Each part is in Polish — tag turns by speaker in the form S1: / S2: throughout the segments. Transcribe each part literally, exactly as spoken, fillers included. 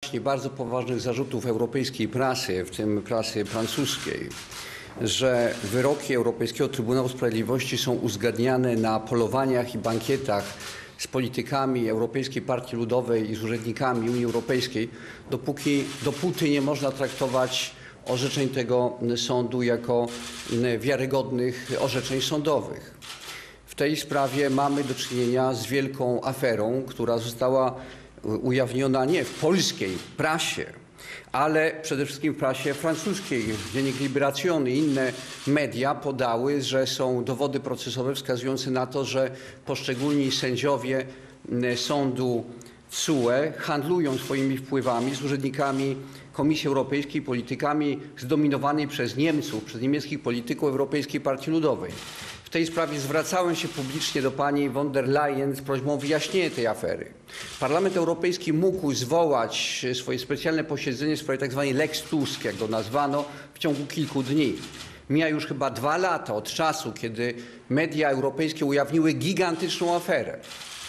S1: bardzo poważnych zarzutów europejskiej prasy, w tym prasy francuskiej, że wyroki Europejskiego Trybunału Sprawiedliwości są uzgadniane na polowaniach i bankietach z politykami Europejskiej Partii Ludowej i z urzędnikami Unii Europejskiej, dopóki, dopóty nie można traktować orzeczeń tego sądu jako wiarygodnych orzeczeń sądowych. W tej sprawie mamy do czynienia z wielką aferą, która została ujawniona nie w polskiej prasie, ale przede wszystkim w prasie francuskiej. Dziennik Libération i inne media podały, że są dowody procesowe wskazujące na to, że poszczególni sędziowie sądu T S U E handlują swoimi wpływami z urzędnikami Komisji Europejskiej, politykami zdominowanej przez Niemców, przez niemieckich polityków Europejskiej Partii Ludowej. W tej sprawie zwracałem się publicznie do pani von der Leyen z prośbą o wyjaśnienie tej afery. Parlament Europejski mógł zwołać swoje specjalne posiedzenie w sprawie tzw. Lex Tusk, jak go nazwano, w ciągu kilku dni. Mija już chyba dwa lata od czasu, kiedy media europejskie ujawniły gigantyczną aferę,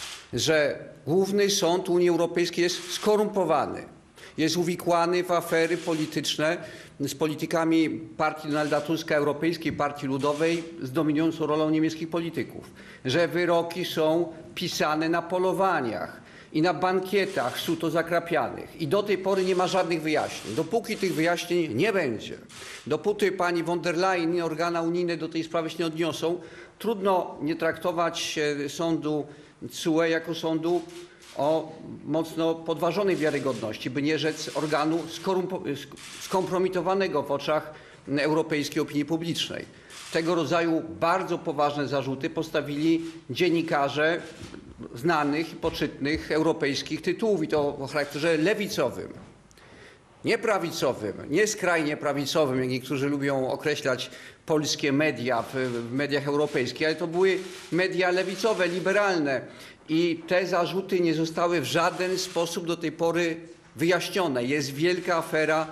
S1: że Główny Sąd Unii Europejskiej jest skorumpowany, jest uwikłany w afery polityczne z politykami partii Donalda Tuska, Europejskiej Partii Ludowej, z dominującą rolą niemieckich polityków, że wyroki są pisane na polowaniach i na bankietach suto-zakrapianych. I do tej pory nie ma żadnych wyjaśnień. Dopóki tych wyjaśnień nie będzie, dopóty pani von der Leyen i organa unijne do tej sprawy się nie odniosą, trudno nie traktować sądu T S U E jako sądu o mocno podważonej wiarygodności, by nie rzec organu skompromitowanego w oczach europejskiej opinii publicznej. Tego rodzaju bardzo poważne zarzuty postawili dziennikarze znanych i poczytnych europejskich tytułów, i to o charakterze lewicowym, nie prawicowym, nie skrajnie prawicowym, jak niektórzy lubią określać polskie media w mediach europejskich, ale to były media lewicowe, liberalne. I te zarzuty nie zostały w żaden sposób do tej pory wyjaśnione. Jest wielka afera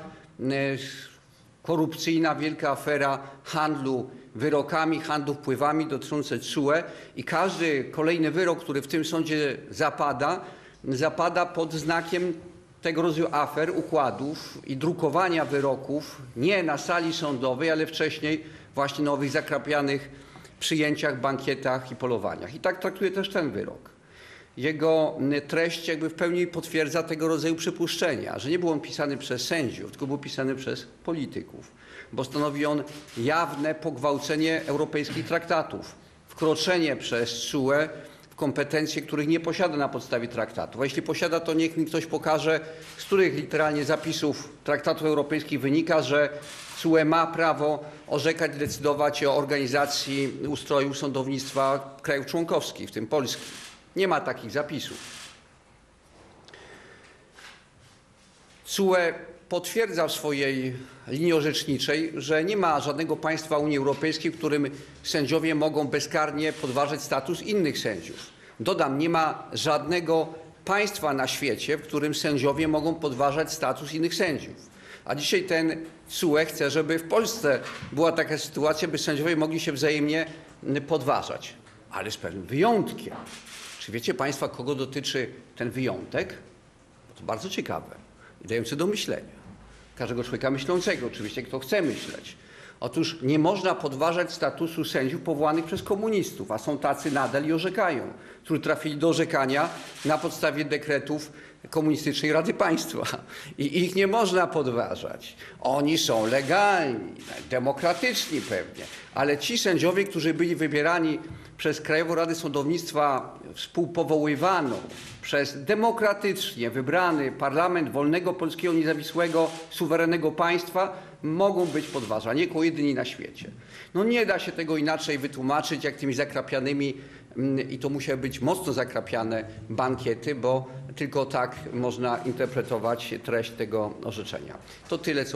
S1: korupcyjna, wielka afera handlu wyrokami, handlu wpływami dotyczące T S U E i każdy kolejny wyrok, który w tym sądzie zapada, zapada pod znakiem tego rodzaju afer, układów i drukowania wyroków nie na sali sądowej, ale wcześniej właśnie na owych zakrapianych przyjęciach, bankietach i polowaniach. I tak traktuje też ten wyrok. Jego treść jakby w pełni potwierdza tego rodzaju przypuszczenia, że nie był on pisany przez sędziów, tylko był pisany przez polityków, bo stanowi on jawne pogwałcenie europejskich traktatów, wkroczenie przez T S U E w kompetencje, których nie posiada na podstawie traktatów. A jeśli posiada, to niech mi ktoś pokaże, z których literalnie zapisów traktatów europejskich wynika, że T S U E ma prawo orzekać, decydować o organizacji ustroju sądownictwa krajów członkowskich, w tym Polski. Nie ma takich zapisów. T S U E potwierdza w swojej linii orzeczniczej, że nie ma żadnego państwa Unii Europejskiej, w którym sędziowie mogą bezkarnie podważać status innych sędziów. Dodam, nie ma żadnego państwa na świecie, w którym sędziowie mogą podważać status innych sędziów. A dzisiaj ten T S U E chce, żeby w Polsce była taka sytuacja, by sędziowie mogli się wzajemnie podważać, ale z pewnym wyjątkiem. Czy wiecie państwo, kogo dotyczy ten wyjątek? To bardzo ciekawe i dające do myślenia. Każdego człowieka myślącego, oczywiście, kto chce myśleć. Otóż nie można podważać statusu sędziów powołanych przez komunistów, a są tacy nadal i orzekają, którzy trafili do orzekania na podstawie dekretów Komunistycznej Rady Państwa. I ich nie można podważać. Oni są legalni, demokratyczni pewnie, ale ci sędziowie, którzy byli wybierani przez Krajową Radę Sądownictwa współpowoływaną przez demokratycznie wybrany parlament wolnego, polskiego, niezawisłego, suwerennego państwa, mogą być podważani jako jedyni na świecie. No nie da się tego inaczej wytłumaczyć, jak tymi zakrapianymi, i to musiały być mocno zakrapiane bankiety, bo tylko tak można interpretować treść tego orzeczenia. To tyle, co